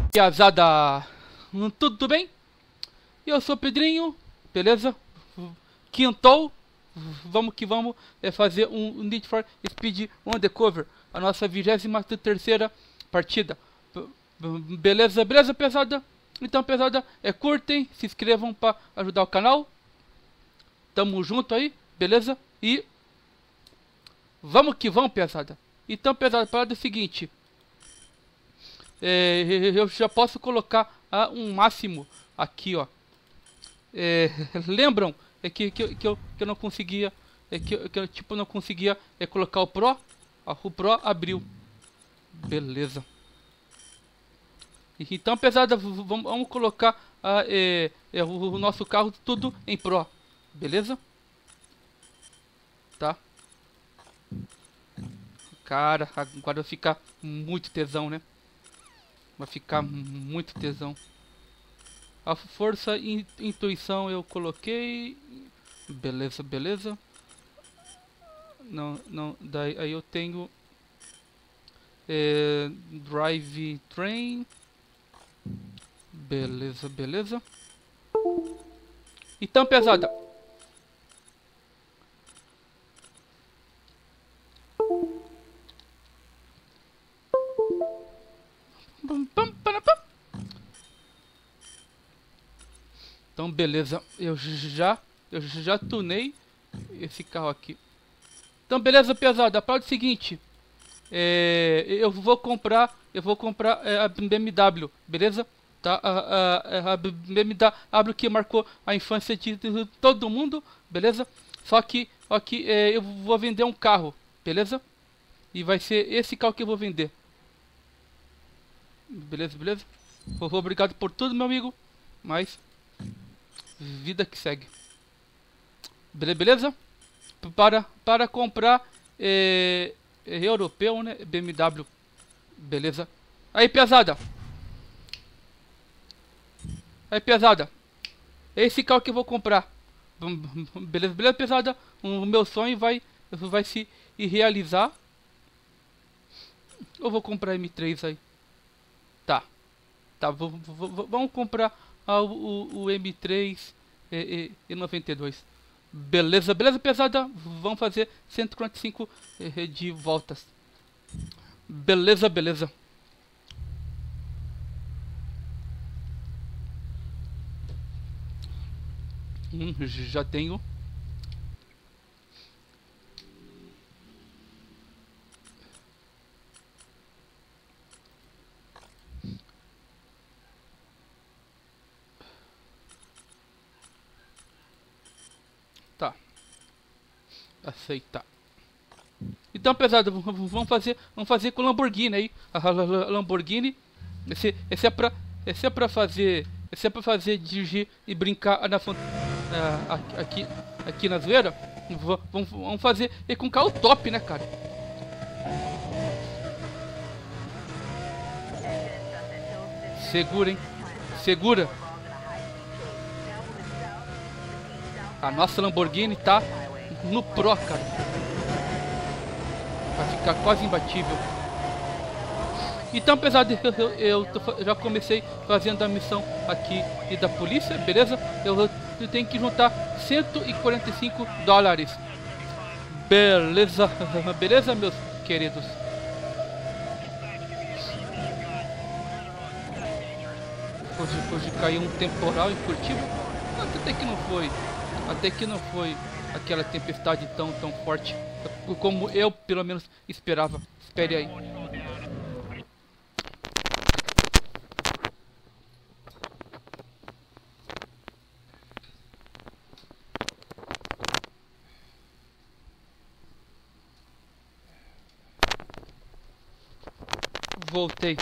Piazada, tudo bem? Eu sou o Pedrinho, beleza? Quintou, vamos que vamos fazer um Need for Speed Undercover, a nossa 23ª partida. Beleza, beleza, pesada? Então, pesada, curtem, se inscrevam para ajudar o canal. Tamo junto aí, beleza? E vamos que vamos, pesada. Então, pesada, a parada é o seguinte. Eu já posso colocar um máximo aqui, ó. Lembram que eu não conseguia, que eu tipo não conseguia colocar o Pro? Ó, o Pro abriu. Beleza. Então, pesada, vamos colocar o nosso carro tudo em Pro. Beleza? Tá. Cara, agora vai ficar muito tesão, né? Vai ficar muito tesão. A força e intuição eu coloquei. Beleza, beleza. Não, daí aí eu tenho drive train. Beleza, beleza. Então, pesada. Então, beleza. Eu já tunei esse carro aqui. Então, beleza, pesada. Para o seguinte, eu vou comprar a BMW, beleza? Tá? A BMW que marcou a infância de todo mundo, beleza? Só que eu vou vender um carro, beleza? E vai ser esse carro que eu vou vender. Beleza, beleza? Obrigado por tudo, meu amigo. Mas vida que segue. Beleza? Para comprar europeu, né? BMW. Beleza? Aí, pesada. Aí, pesada. Esse carro que eu vou comprar. Beleza, beleza, pesada? O meu sonho vai se realizar. Eu vou comprar M3 aí. Tá. Vamos comprar o M3 e 92. Beleza, beleza, pesada? Vamos fazer 145 de voltas. Beleza, beleza. Já tenho. Tá. Aceitar. Então, pesado, vamos fazer com Lamborghini aí. A Lamborghini. Esse é pra fazer dirigir e brincar aqui na zoeira. Vamos fazer com um carro top, né, cara? Segura, hein? Segura. A nossa Lamborghini tá no Pro, cara. Vai ficar quase imbatível. Então, apesar de eu já comecei fazendo a missão aqui e da polícia, beleza? Eu tenho que juntar 145 dólares. Beleza, beleza, meus queridos. Hoje caiu um temporal em Curitiba. Até que não foi aquela tempestade tão forte como eu, pelo menos, esperava. Espere aí. Voltei.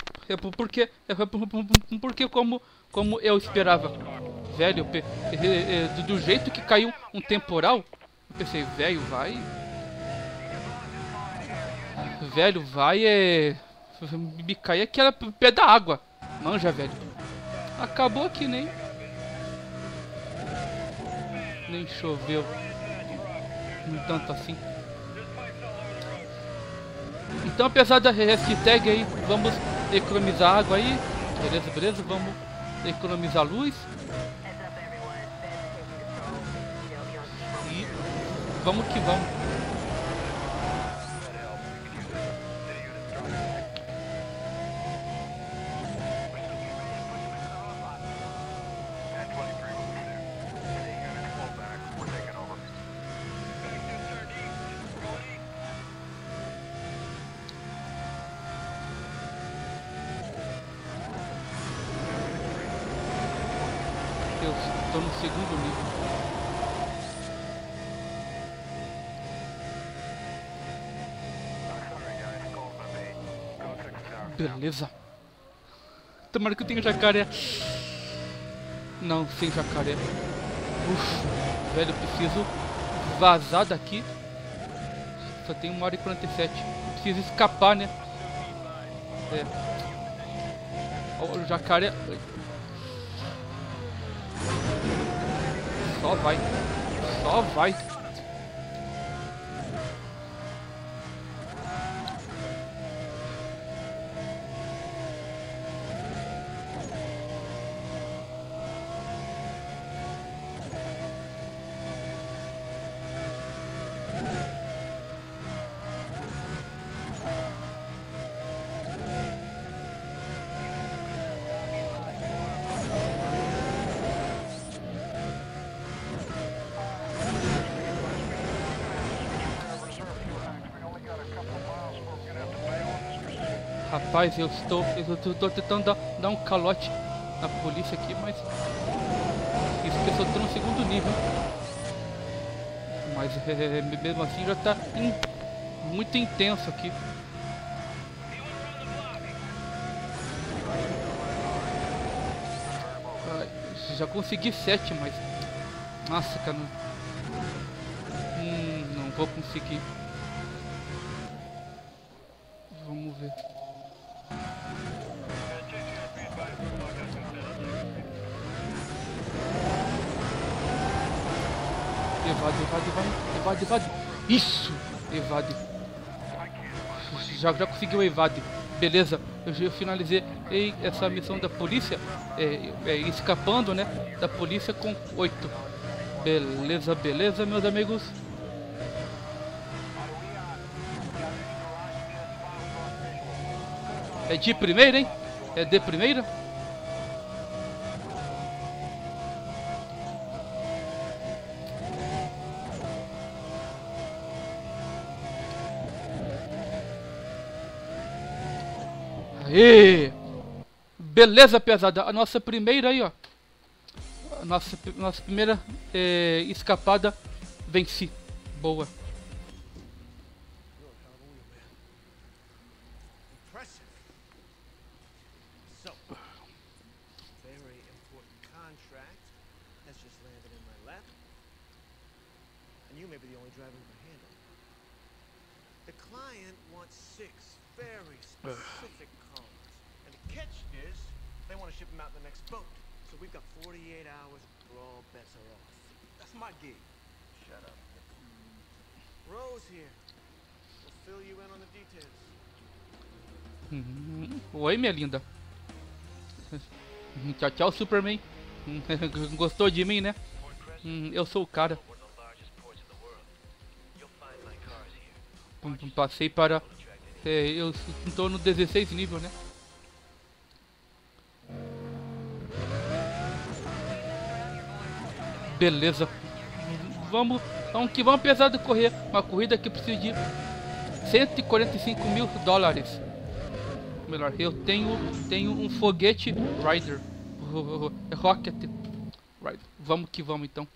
Porque como eu esperava. Velho, do jeito que caiu um temporal, eu pensei, velho, vai me cair aquela pé da água. Manja, velho. Acabou que nem choveu tanto assim. Então, apesar da hashtag aí, vamos economizar água aí. Beleza, beleza, vamos economizar luz. E vamos que vamos. Eu estou no segundo nível. Beleza. Tomara que eu tenha jacaré. Não, sem jacaré. Ufa, velho, eu preciso vazar daqui. Só tem 1h47. Eu preciso escapar, né? É. Olha o jacaré. Só vai. Só vai. Rapaz, eu estou tentando dar um calote na polícia aqui, mas isso que eu só tô no segundo nível. Mas mesmo assim já tá muito intenso aqui. Já consegui 7, mas nossa, cara, não vou conseguir. Vamos ver. Evade. Isso! Evade. Já conseguiu evade. Beleza, eu finalizei essa missão da polícia, escapando, né, da polícia com 8. Beleza, meus amigos. É de primeira, hein? É de primeira? Aê! Beleza, pesada. A nossa primeira aí, ó. A nossa primeira escapada venci. Boa. You may be the only driver who can handle it. The client wants 6 very specific cars. And the catch is, they want to ship them out in the next boat. So we've got 48 hours where all bets are off. That's my gig. Shut up. Rose here. We'll fill you in on the details. Oi, minha linda. Tchau, Superman. Gostou de mim, né? Eu sou o cara. Passei para... eu estou no 16 nível, né? Beleza. Vamos que vamos, apesar de correr uma corrida que precisa de 145 mil dólares. Melhor, eu tenho um foguete Rider. Rocket Rider. Vamos que vamos, então.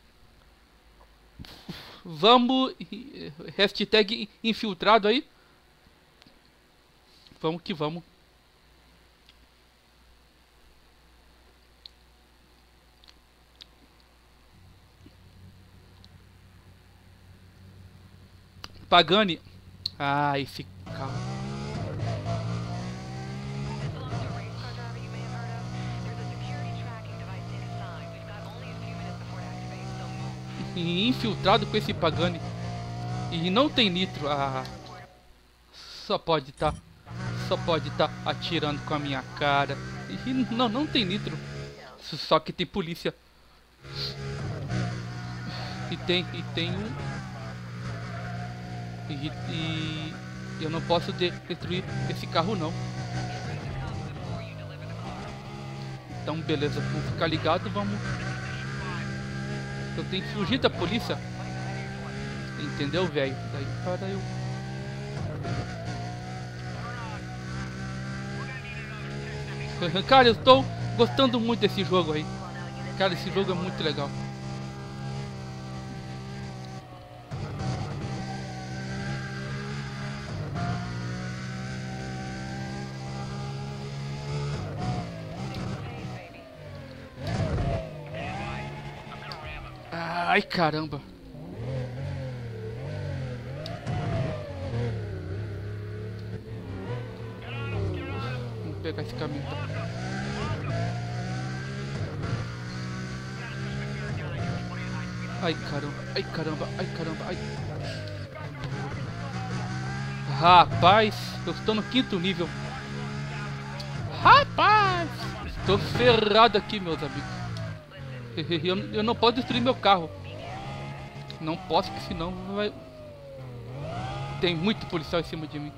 Vamos, hashtag infiltrado aí. Vamos que vamos. Pagani. Ah, esse carro. Infiltrado com esse Pagani. E não tem nitro. Ah, só pode estar atirando com a minha cara. E não tem nitro. Só que tem polícia. E tem um... E eu não posso destruir esse carro não. Então beleza, vamos ficar ligado, vamos... Eu tenho que fugir da polícia. Entendeu, velho? Daí para eu... Cara, eu estou gostando muito desse jogo aí. Cara, esse jogo é muito legal. Ai, caramba. Vamos pegar esse caminho, tá? Ai, caramba. Ai, caramba. Ai, caramba. Ai. Rapaz, eu estou no 5º nível. Rapaz, estou ferrado aqui, meus amigos. Eu não posso destruir meu carro. Não posso, que senão vai... Tem muito policial em cima de mim.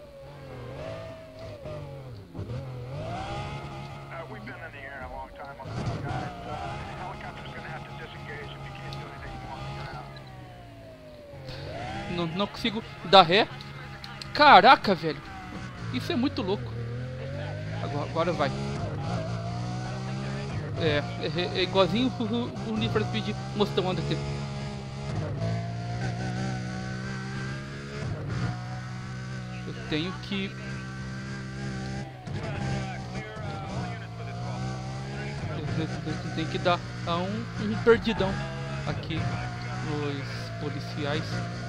Não consigo dar ré. Caraca, velho. Isso é muito louco. Agora vai. É igualzinho o Need for Speed Most Wanted. Eu tenho que... Eu tenho que dar a um perdidão aqui nos policiais.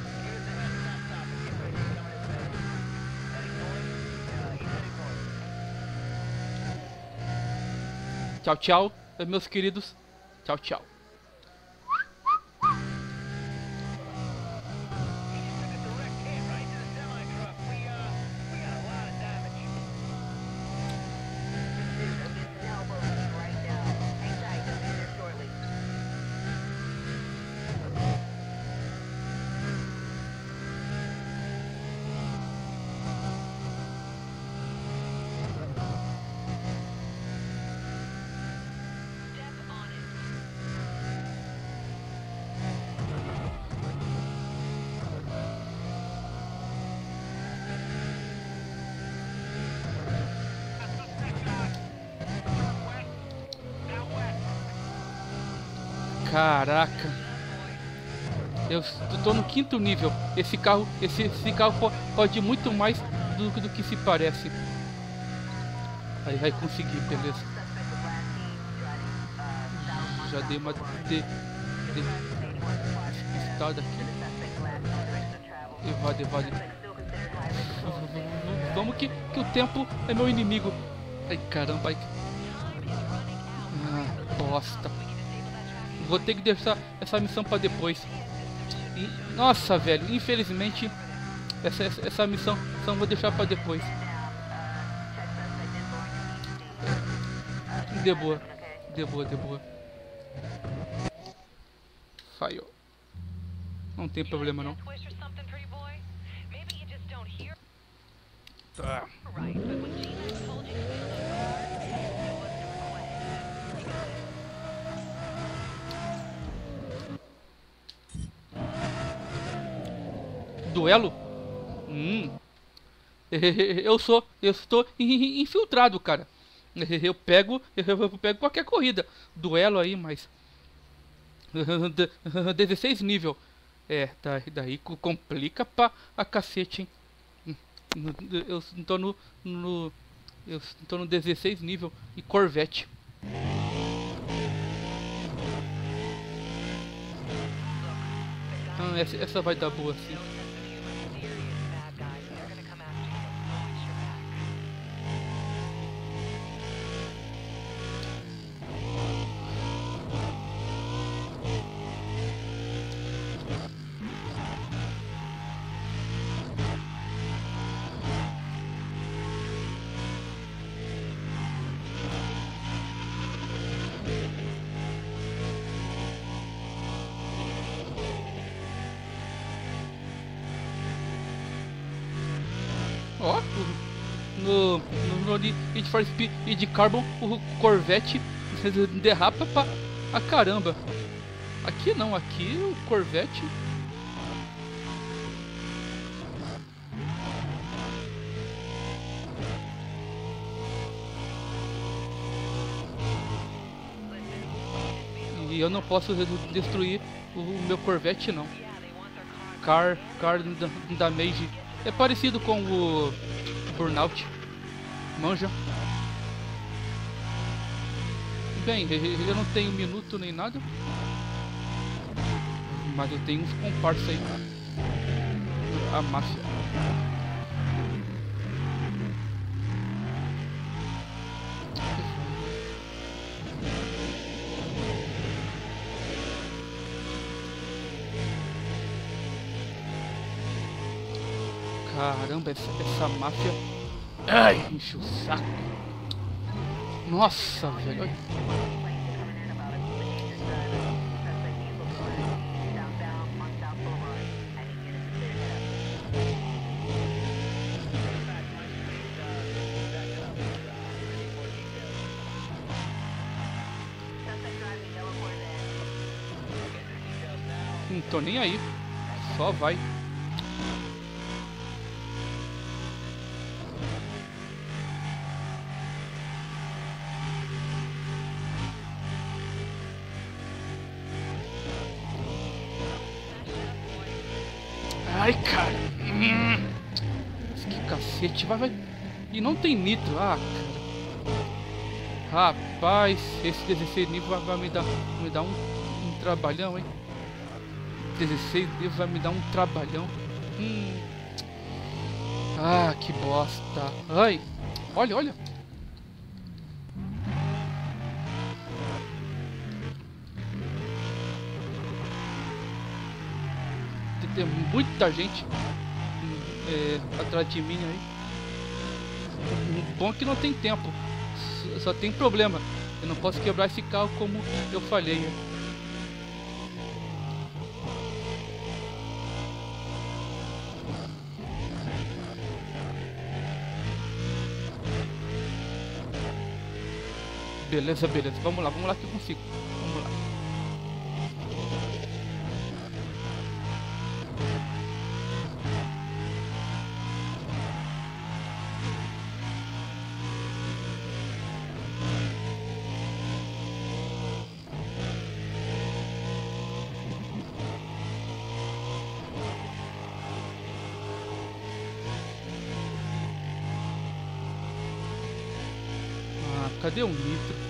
Tchau, tchau, meus queridos. Tchau, tchau. Caraca. Eu tô no 5º nível. Esse carro pode ir muito mais do que se parece. Aí vai conseguir, beleza. Já dei uma despistada aqui. Evade. Vamos que o tempo é meu inimigo. Ai, caramba. Ai. Bosta. Vou ter que deixar essa missão pra depois. Nossa, velho, infelizmente essa missão vou deixar pra depois. De boa. Falhou. Não tem problema não. Tá. Duelo? Eu estou infiltrado, cara. Eu pego qualquer corrida. Duelo aí, mas 16 nível. Daí complica pra a cacete, hein? Eu tô no 16 nível e Corvette. Essa vai dar boa sim. Ó, no Need for Speed Carbon, o Corvette derrapa pra a caramba. Aqui não, aqui o Corvette... E eu não posso destruir o meu Corvette não. Car Damage é parecido com o Burnout. Manja. Bem, eu não tenho minuto nem nada. Mas eu tenho uns comparsas aí. A máfia. Caramba, essa máfia. Ai, enche o saco. Nossa, velho. Não tô nem aí. Só vai. Ai, cara. Que cacete. Vai. E não tem nitro. Ah, cara. Rapaz, esse 16 nível vai me dar um trabalhão, hein. 16 nível vai me dar um trabalhão. Ah, que bosta. Ai. Olha. Tem muita gente atrás de mim aí. O bom é que não tem tempo. Só tem problema. Eu não posso quebrar esse carro como eu falhei. Beleza. Vamos lá que eu consigo. Vamos lá. Cadê o nitro?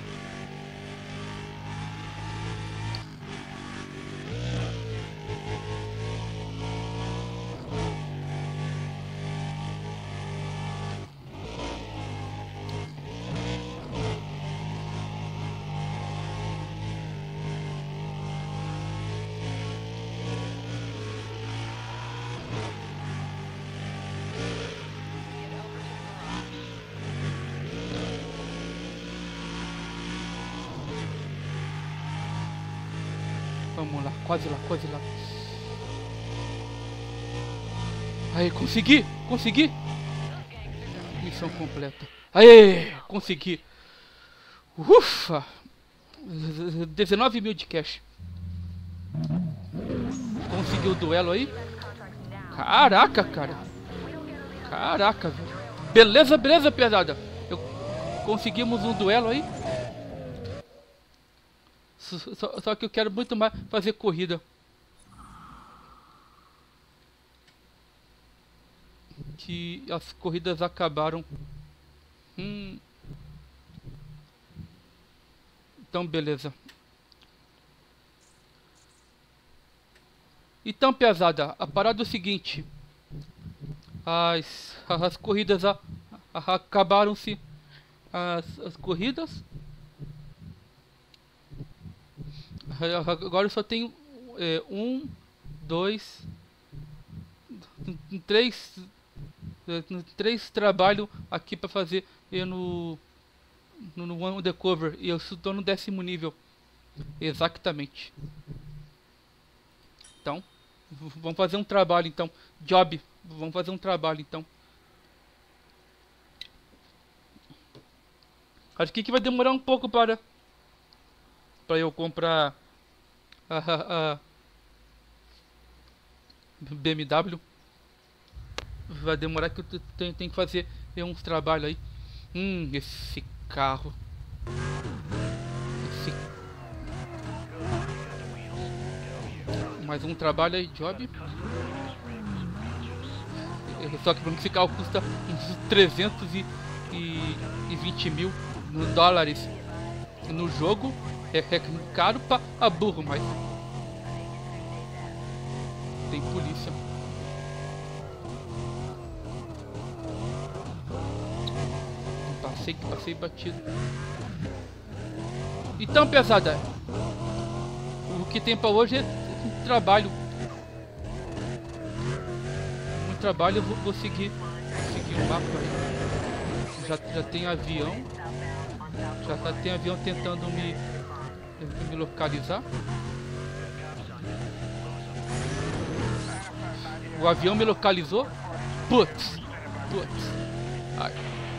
Vamos lá, quase lá. Aí, consegui! Missão completa. Aê, consegui. Ufa! 19 mil de cash. Consegui o duelo aí. Caraca, cara. Caraca, velho. Beleza, pesada. Conseguimos um duelo aí. Só que eu quero muito mais fazer corrida. Que as corridas acabaram. Então, beleza. Então, pesada, a parada é o seguinte. As corridas acabaram-se. As corridas. Agora eu só tenho 1, 2, 3 trabalhos aqui para fazer no Undercover. E eu estou no 10º nível. Exatamente. Então, vamos fazer um trabalho então. Vamos fazer um trabalho então. Acho que vai demorar um pouco para eu comprar a BMW. Vai demorar que eu tenho que fazer uns trabalhos aí. Esse carro. Mais um trabalho aí, job. Só que pra mim esse carro custa uns 320 mil dólares no jogo. É caro pra burro, mas tem polícia. Passei batido. Então, pesada, o que tem pra hoje é um trabalho. Eu vou seguir o mapa aí. Já tem avião. Tem avião tentando me localizar. O avião me localizou. Putz. Ai.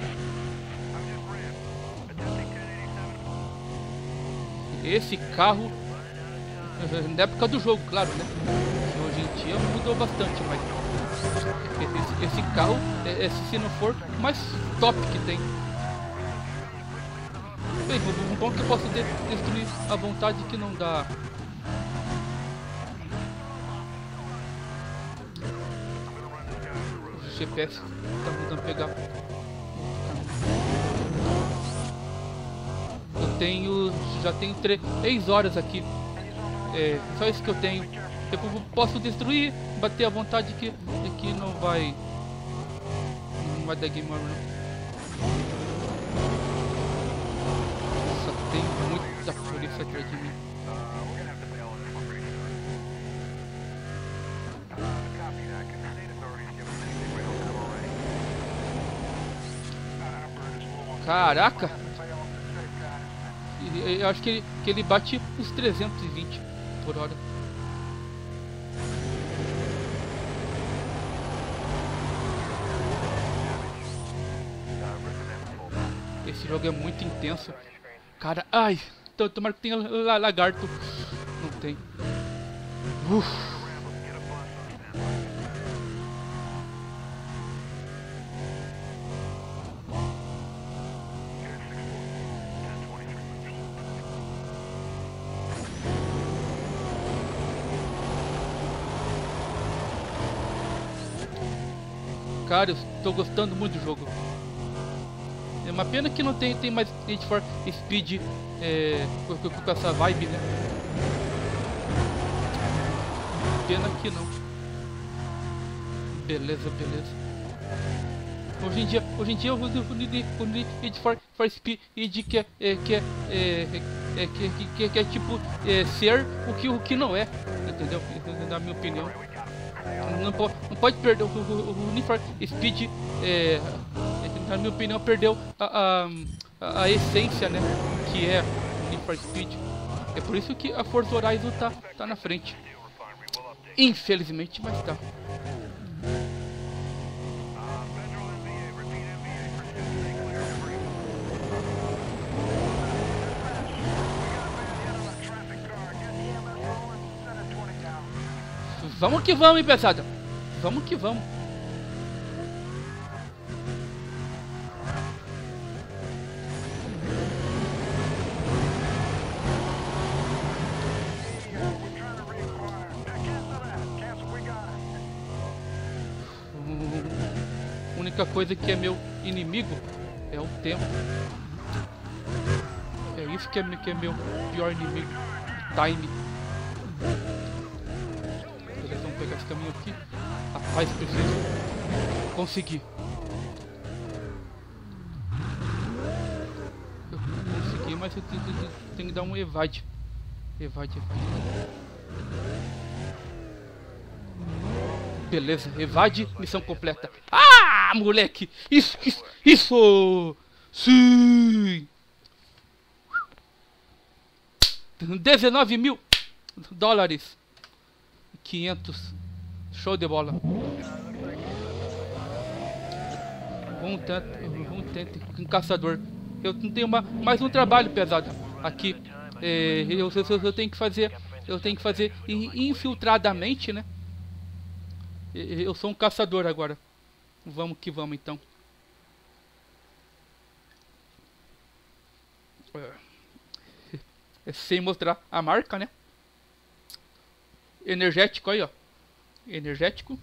Esse carro, na época do jogo, claro, né? Hoje em dia mudou bastante, mas esse carro, se não for, o mais top que tem. Bem, um bom que eu posso destruir à vontade, que não dá. O GPS tá tentando pegar. Já tenho 3 horas aqui. Só isso que eu tenho. Eu posso destruir, bater à vontade, que não vai dar game over, não. Só tem muita polícia atrás de mim. Caraca! Eu acho que ele bate uns 320 por hora. Esse jogo é muito intenso. Cara, ai! Tomara que tenha lagarto. Não tem. Cara, eu estou gostando muito do jogo. É uma pena que não tem mais Need for Speed com essa vibe, né? Pena que não. Beleza. Hoje em dia eu uso o Need for Speed, que é tipo ser o que não é, entendeu? Na minha opinião. Não pode perder o Need for Speed, na minha opinião, perdeu a essência, né, que é o Need for Speed. É por isso que a Forza Horizon tá na frente, infelizmente, mas tá. Vamos que vamos, hein, pesada. Vamos que vamos. A única coisa que é meu inimigo é o tempo. É isso que é meu pior inimigo. Time. Vamos pegar esse caminho aqui. Rapaz, preciso conseguir. Eu consegui, mas eu tenho que dar um evade. Evade. Beleza, evade, missão completa. Ah, moleque! Isso! Sim! 19 mil dólares. 500. Show de bola. Vamos tentar um caçador. Eu tenho mais um trabalho pesado aqui. Eu tenho que fazer. Eu tenho que fazer infiltradamente, né? Eu sou um caçador agora. Vamos que vamos então. Sem mostrar a marca, né? Energético aí, ó. Energético.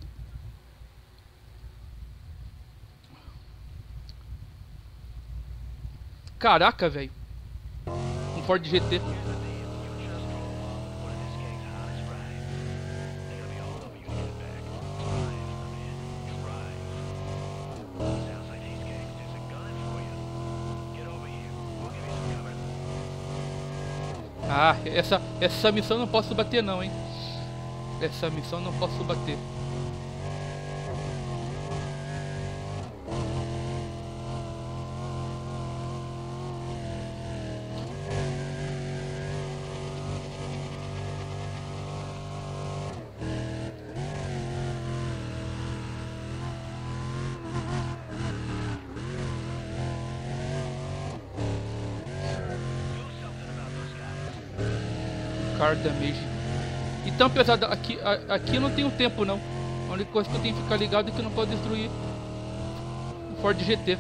Caraca, velho. Um Ford GT. Ah, essa missão não posso bater não, hein. Essa missão não posso bater. Car damage. Então, pesado, aqui não tenho tempo não. A única coisa que eu tenho que ficar ligado é que eu não posso destruir o Ford GT.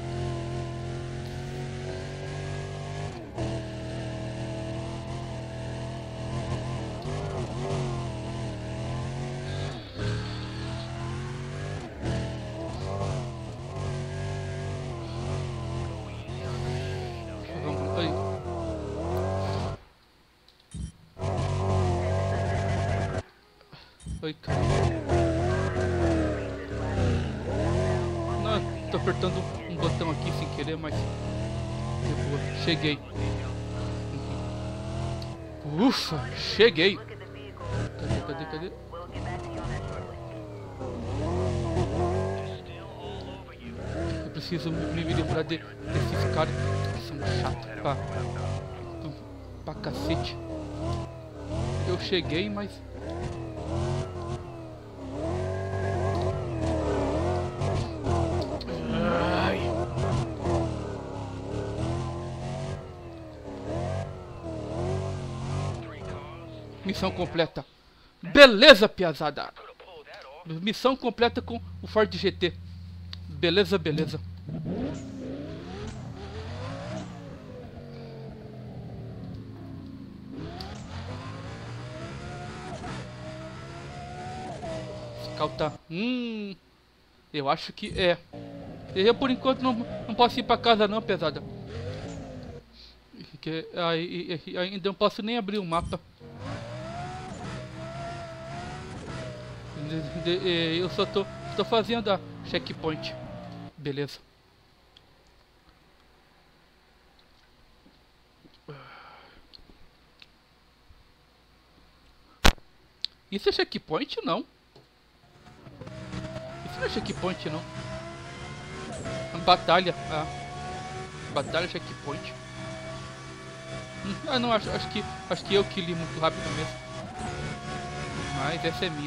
Vamos aí. Oi, cara. Não, tô apertando um botão aqui sem querer, mas de boa. Cheguei. Ufa, cheguei. Cadê? Eu preciso me livrar desses caras que são chatos pra cacete. Eu cheguei, mas... Missão completa. Beleza, piazada. Missão completa com o Ford GT. Beleza. Escalta. Eu acho que é. Eu por enquanto não posso ir pra casa não, pesada. Porque ainda não posso nem abrir o mapa. Eu só tô fazendo a checkpoint. Beleza. Isso é checkpoint não? Isso não é checkpoint não. Batalha. Batalha checkpoint. Não, acho que eu que li muito rápido mesmo. Mas essa é minha.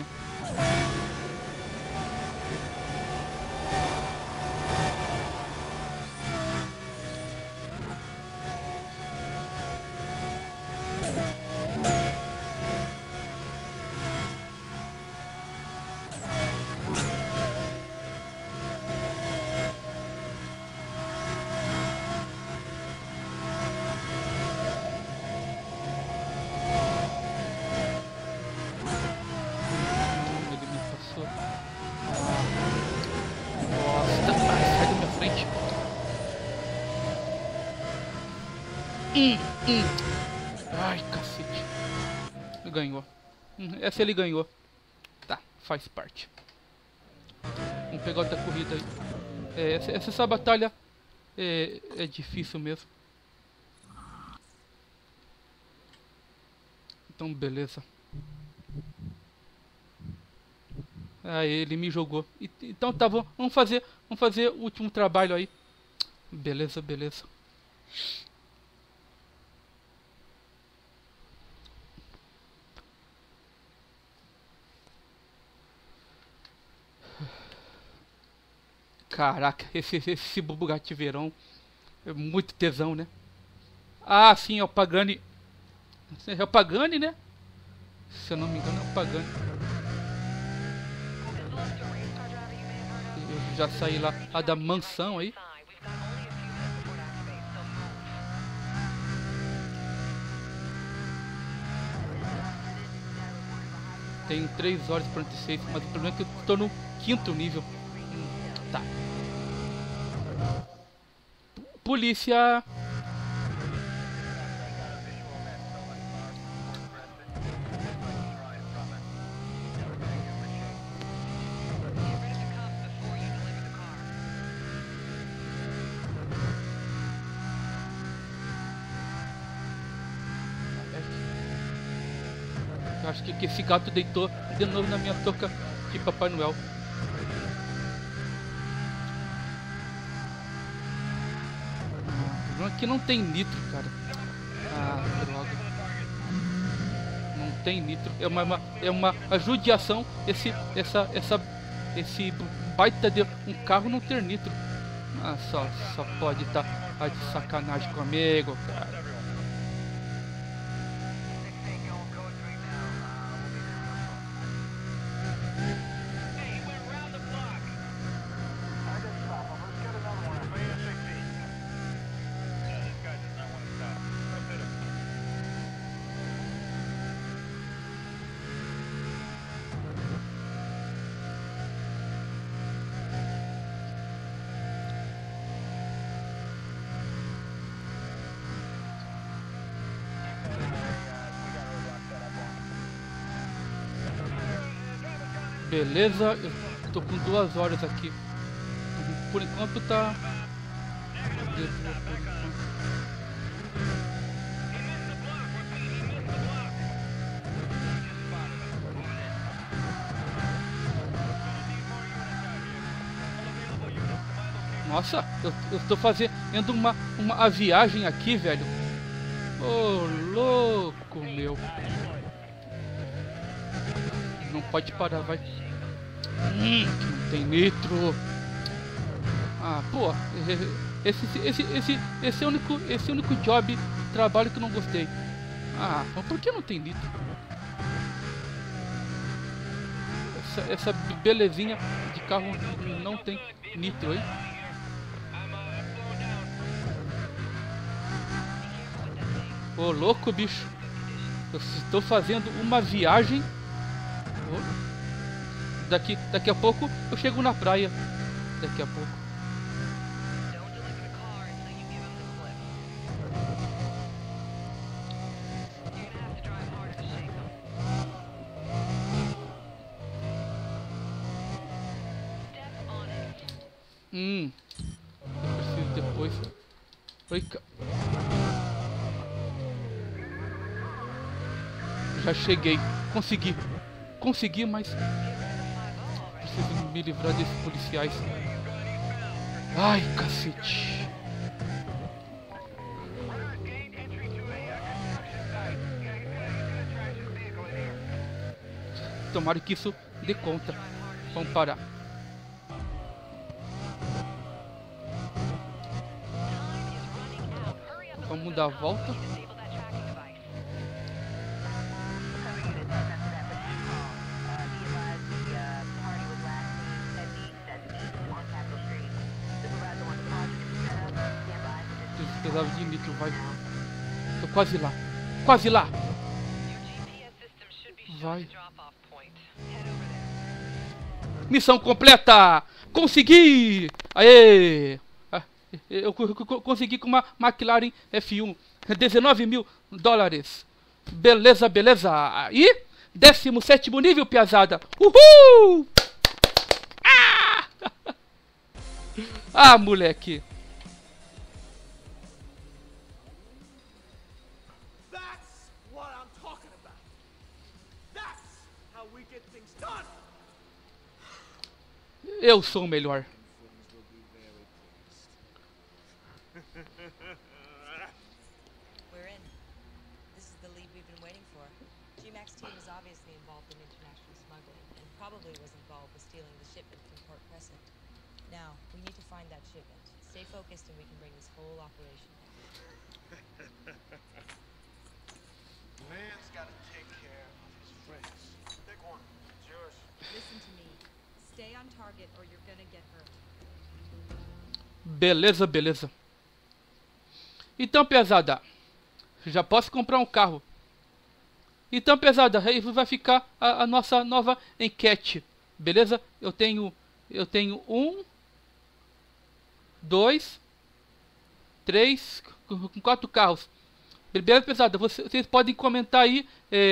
Ai, cacete. Ganhou. Essa ele ganhou. Tá, faz parte. Vamos pegar outra corrida aí. Essa batalha é difícil mesmo. Então, beleza. Aí ele me jogou. Então tá bom. Vamos fazer o último trabalho aí. Beleza. Caraca, esse Bugatti Veyron É muito tesão, né? Ah, sim, é o Pagani. É o Pagani, né? Se eu não me engano, é o Pagani. Eu já saí lá da mansão aí. Tenho 3 horas e 46, mas o problema é que eu tô no 5º nível. Tá. Polícia! Eu acho que esse gato deitou de novo na minha touca de Papai Noel. O problema é que não tem nitro, cara. Ah, droga. Não tem nitro. É uma judiação esse baita de um carro não ter nitro. Ah, só pode estar de sacanagem comigo, cara. Beleza, eu tô com 2 horas aqui. Por enquanto tá. Nossa, eu tô fazendo uma viagem aqui, velho. Ô, louco, meu. Não pode parar, vai. Não tem nitro. Ah, pô. Esse é o único job, trabalho que eu não gostei. Ah, mas por que não tem nitro? Essa belezinha de carro não tem nitro, hein? Ô, louco, bicho. Eu estou fazendo uma viagem. Daqui a pouco eu chego na praia. Daqui a pouco. Eu preciso depois. Oi, já cheguei. Consegui, mas preciso me livrar desses policiais. Ai, cacete. Tomara que isso dê conta. Vamos parar. Vamos dar a volta. Precisava de nitro, vai. Tô quase lá. Quase lá! Vai. Missão completa! Consegui! Aê! Eu consegui com uma McLaren F1. 19 mil dólares. Beleza, beleza. E 17º nível, piazada. Uhul! Ah, moleque. That's what I'm talking about. That's how we get things done. Eu sou o melhor. We're in. This is the lead we've been waiting for. G-Max team is obviously involved in international smuggling and probably was involved with stealing the shipment from Port Crescent. Now, we need to find that shipment, Stay focused and we can bring this whole operation down. Man's got to take care of his friends. Pick one. It's yours. Listen to me. Stay on target or you're gonna get hurt. Beleza, beleza. Então, pesada, já posso comprar um carro. Então, pesada, aí vai ficar a nossa nova enquete. Beleza? Eu tenho 1, 2, 3, 4 carros. Beleza, pesada? Vocês podem comentar aí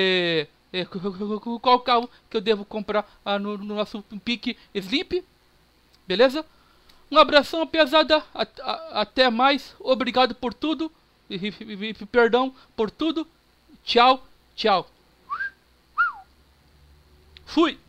qual carro que eu devo comprar no nosso Pique Sleep. Beleza? Um abração, pesada. Até mais. Obrigado por tudo. E perdão por tudo. Tchau, tchau. Fui.